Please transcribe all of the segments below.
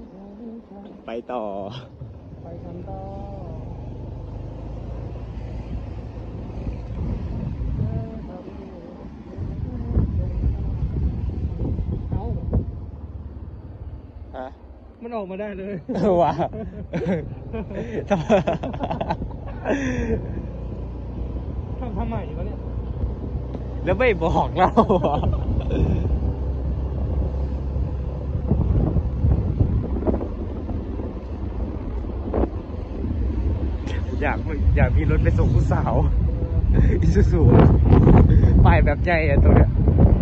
ไปต่อไปกันต่อฮะมันออกมาได้เลยว่ะทำใหม่วะเนี่ยแล้วไม่บอกเราอยากมีรถไปส่งผู้สาวอิซูซูป้ายแบบใหญ่อะตัวเนี้ย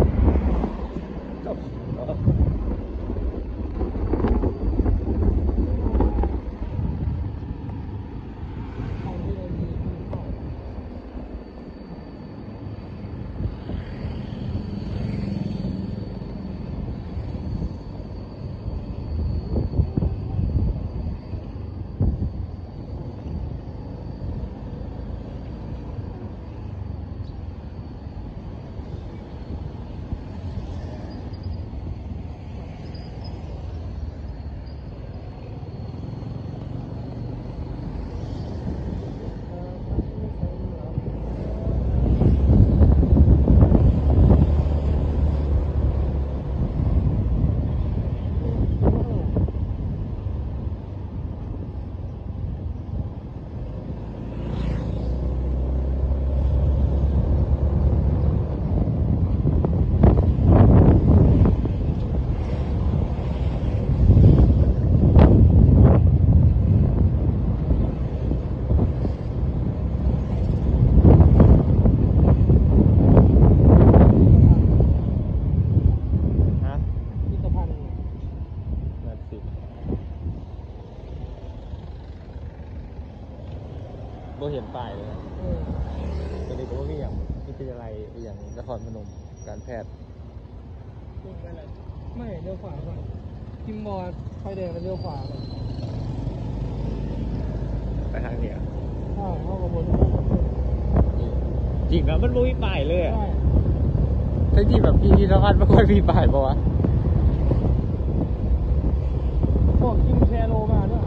โบเห็นป้ายเลยนะตัวนี้ก็ว่ามีอย่างวิทยาลัยอย่างนครพนมการแพทย์ไม่เลี้ยวขวาก่อนทิมบอร์ดไฟแดงแล้วเลี้ยวขวาก่อนไปทางเหนือใช่เข้ากับบนจริงนะมันไม่มีป้ายเลยอ่ะถ้าที่แบบพี่นครไม่ค่อยมีป้ายป่าวะพวกคิมแชโรมาด้วย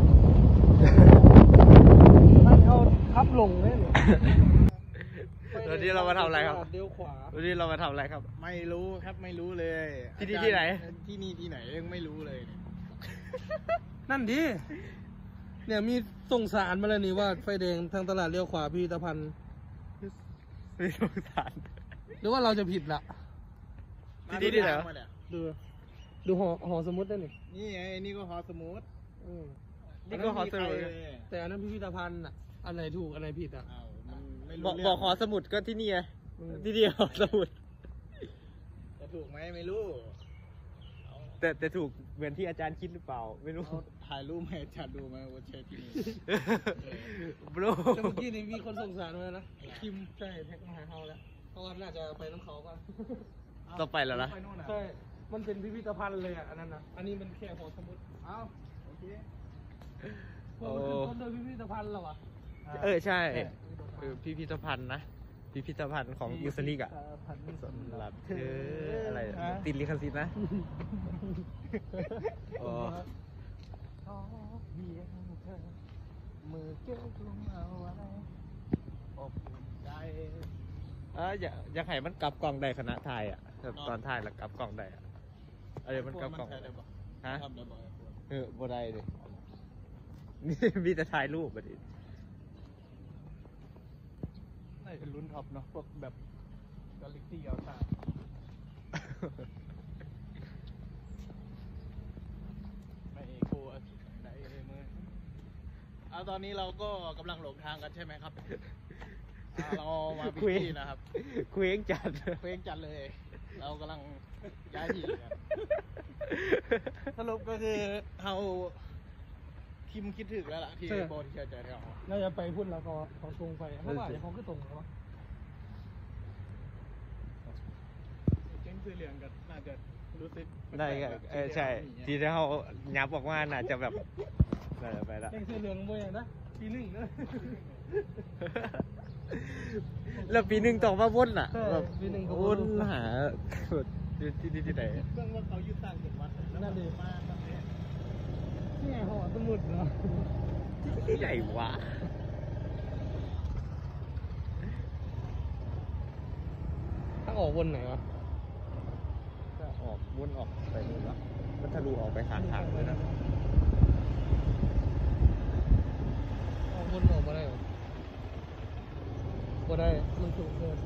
มันเขาขับลงเลยวันนี้เรามาทำอะไรครับเลี้ยวขวาวันนี้เรามาทำอะไรครับไม่รู้ครับไม่รู้เลยที่นี่ที่ไหนที่นี่ที่ไหนยังไม่รู้เลยนั่นดิเนี่ยมีส่งสารมาแล้วนี่ว่าไฟแดงทางตลาดเลี้ยวขวาพิพิธภัณฑ์มีส่งสารหรือว่าเราจะผิดล่ะที่นี่ที่ไหนดูหอสมุดได้นี่ไงนี่ก็หอสมุดนี่ก็หอสมุดแต่อันนั้นพิพิธภัณฑ์อ่ะอันไหนถูกอันไหนผิดอ่ะบอกหอสมุดก็ที่นี่ไงที่นี่หอสมุดจะถูกไหมไม่รู้แต่ถูกเหมือนที่อาจารย์คิดหรือเปล่าไม่รู้ถ่ายรูปให้อาจารย์ดูมาว่าใช่ที่นี่บลูแต่เมื่อกี้นี่มีคนส่งสารมานะคิมใช่แท็กมาหาเขาแล้วเพราะว่าน่าจะไปน้ำเขากันต้องไปแล้วนะใช่มันเป็นพิพิธภัณฑ์เลยอ่ะอันนั้นนะอันนี้มันแค่หอสมุดโอเคพวกมันขึ้นต้นโดยพิพิธภัณฑ์เหรอวะใช่คือพิพิธภัณฑ์นะพิพิธภัณฑ์ของยูสลิกอ่ะสำหรับอะไรติดลิขสิทธิ์นะมือเกี่ยวลงเอาไว้อบอุ่นใจอยากให้มันกลับกล่องได้คณะไทยอ่ะตอนไทยแล้วกลับกล่องได้อ่ะอะไรมันกลับกล่องฮะบ่ได้เลยนี่มีแต่ถ่ายรูปแบบนี้น่าจะลุ้นท็อปเนาะพวกแบบกาแล็กซี่เอาตาไม่เอโคไหนมือตอนนี้เราก็กำลังหลงทางกันใช่ไหมครับเรามาพิธีนะครับเคว้งจัดเลยเรากำลังย้ายที่กันสรุปก็คือเราคิมคิดถึงแล้วล่ะที่โบที่จะเราน่าจะไปพุ่นแล้วก็เขาตรงไปถ้าว่าเขาก็ตรงแล้วเจ้งคือเรียงกันน่าจะรู้สึกได้ใช่ที่เขายับออกมาน่าจะแบบไปแล้วเจ้งคือเรียงบ่อย่างนะปีหนึ่งนะแล้วปีหนึ่งต่อมาวนอ่ะแบบปีหนึ่งวนหาที่ไหนเรื่องว่าเขายึดตั้งเกิดวัดนั่นเองมาเนี่ยหอสมุดเนาะที่ไหนวะถ้าออกวนไหนวะก็ออกวนออกไปนู่นวะมันทะลุออกไปข้างทางเลยนะออกวนออกมาได้เหรอบ่ได้มันสูงเกิน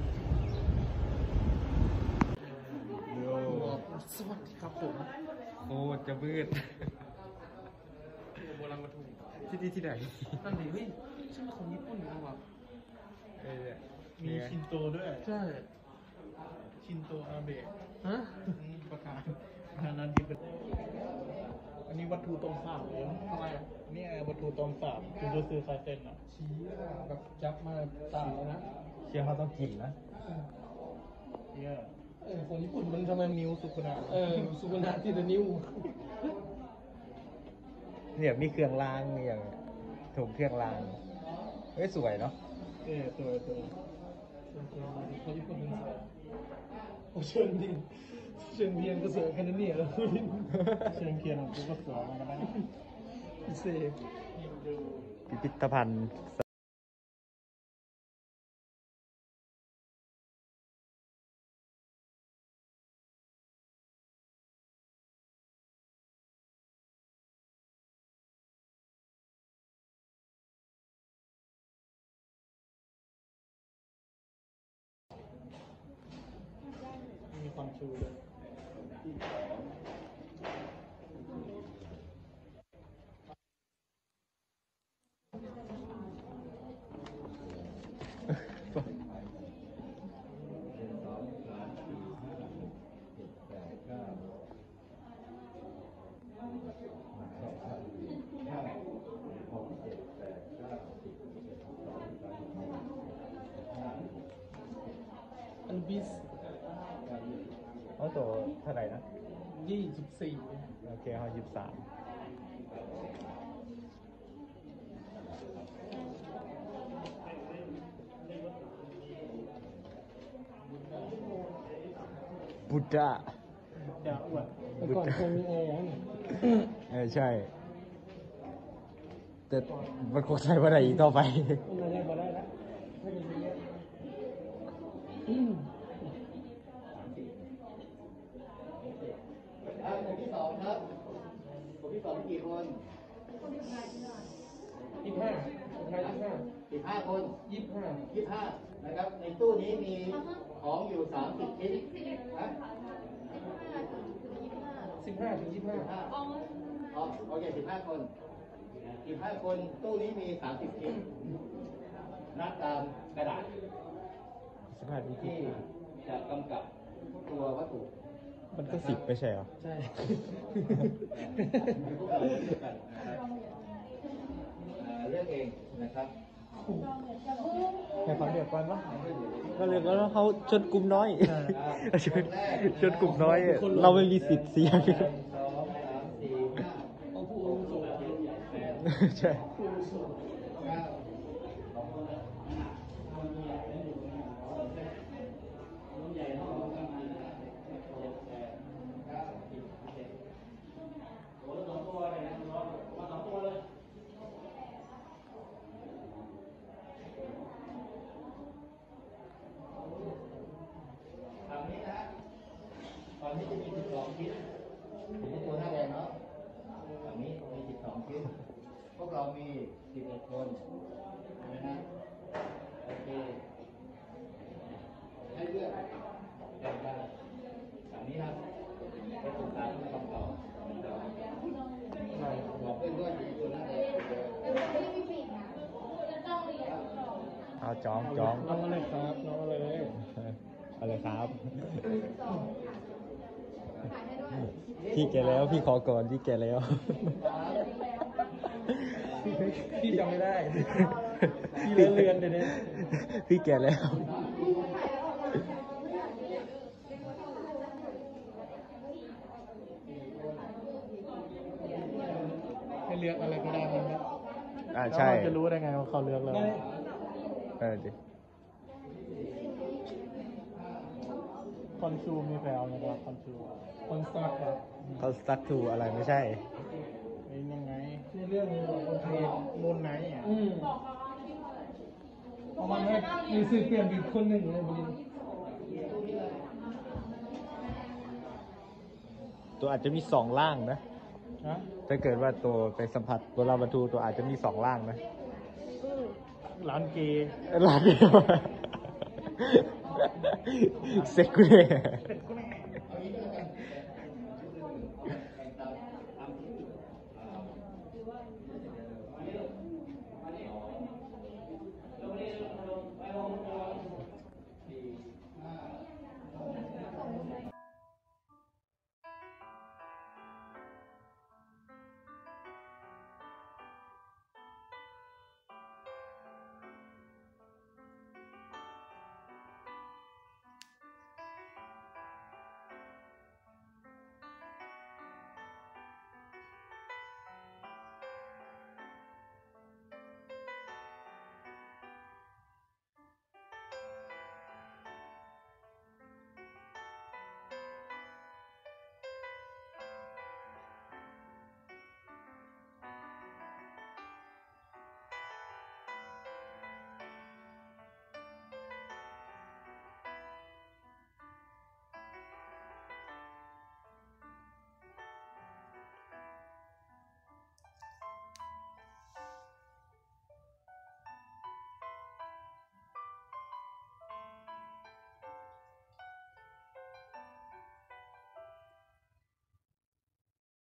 สวัสดีครับผมโอ้จะมืดโบราณวัตถุที่นี่ที่ไหนนั่นดิเฮ้ยชื่อของญี่ปุ่นนะวะเออมีชินโตด้วยใช่ชินโตอาเบะฮะประกาศอันนั้นที่เป็นอันนี้วัตถุตรงสามเลยทำไมอ่ะนี่วัตถุตรงสามคือรู้ซื้อคาเซนอ่ะชี้แบบจับมาตามเลยนะเชื่อเขาต้องกินนะเนี่ยของญี่ปุ่นมันทำไมนิ้วสุกุนะสุวรรณที่เดนิวเนี่ยมีเครื่องรางมีอย่างถุงเครื่องรางเฮ้ยสวยเนาะตัวเขาญี่ปุ่นเป็นสวยโอ้เชิงดิเชิงเวียนก็สวยแค่นั้นเนี่ยแล้วเชิงเคียนของกูก็สวยเหมือนกันนะพิเศษพิพิธภัณฑ์มีความชูเลยอันบิสเอาตัวเท่าไหร่นะ 24 โอเคเขา23บุตรดาอวดแต่ก่อนคงมีแอร์นี่ใช่ แต่มันคงใช้ว่าอะไรอีกต่อไปมันอะไรมาได้แล้วไม่มีเยอะคนที่สองครับคนที่สองมีกี่คน 25 15 คน 25 25นะครับ ในตู้นี้มีของอยู่30ชิ้นนะ 15ถึง 25 อ๋อโอเค15 คน15 คน ตู้นี้มี30ชิ้นนับตามกระดาษที่จะกำกับตัววัตถุมันก็10ไม่ใช่เหรอใช่พวกเราเลือกกันนะครับเลือกเองนะครับให้เขาเลือกก่อนวะก็เลือกแล้วเขาชนกลุ่มน้อยชนกลุ่มน้อย เราไม่มีสิทธิ์เสียง 2 3 4 5 เอาผู้อาวุโสใช่ผู้อาวุโสฝั่งนี้นะฮะฝั่งนี้จะมี12ชิ้นเป็นตัวหน้าแดงเนาะฝั่งนี้มี12ชิ้น พวกเรามี11คนนะฮะโอเค ให้เลือกแต่งกันฝั่งนี้ครับไปศึกษาที่คำตอบบอกเพื่อนด้วยจะมีตัวหน้าแดงเอาจองน้องอะไรครับน้องอะไรอะไรครับ พี่แกแล้ว พี่ขอก่อน พี่แกแล้วพี่จำไม่ได้พี่เลือนเดี๋ยวนี้พี่แกแล้วให้เลือกอะไรก็ได้ไหมครับใช่แล้วเราจะรู้ได้ไงว่าเขาเลือกแล้วดิคอนชูมีแปลว่าอะไรครับคอนชูคอนสตาร์ทครับเขาสตั๊กทูอะไรไม่ใช่มเป็นยังไงในเรื่องของคนไทยมูลไหนอ่ะเอามาให้มีสื่อเปลี่ยนอีกคนหนึ่งเลยบุรีตัวอาจจะมีสองร่างนะฮะถ้าเกิดว่าตัวไปสัมผัสตัวลาบาทูตัวอาจจะมีสองร่างนะร้านเกย์ร่างเดียวเซ็กกูเลยเป็นกูแน่